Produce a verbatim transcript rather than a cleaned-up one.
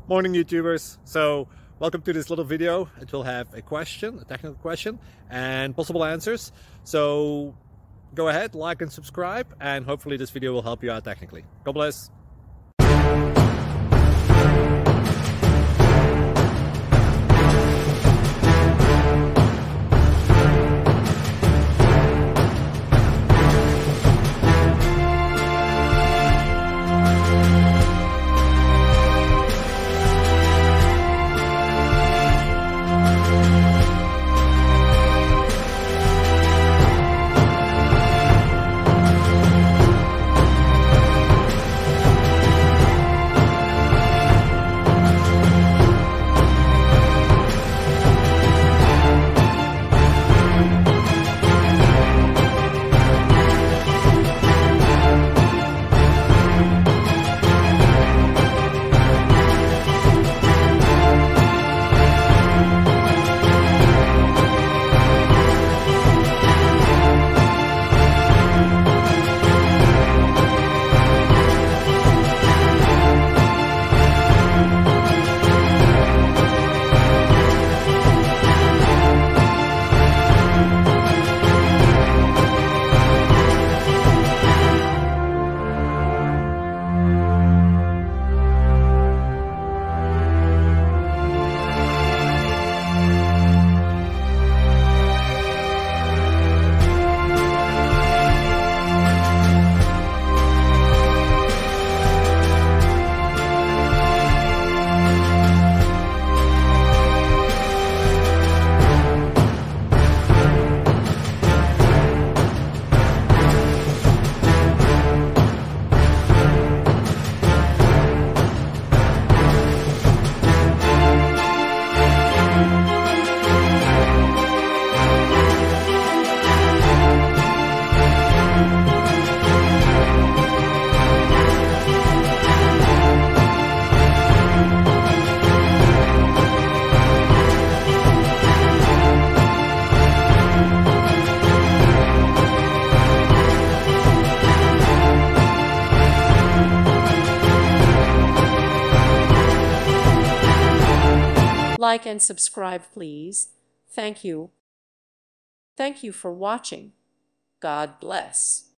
Morning YouTubers. So welcome to this little video. It will have a question, a technical question, and possible answers. So go ahead, like and subscribe, and hopefully this video will help you out technically. God bless. Like and subscribe, please. Thank you. Thank you for watching. God bless.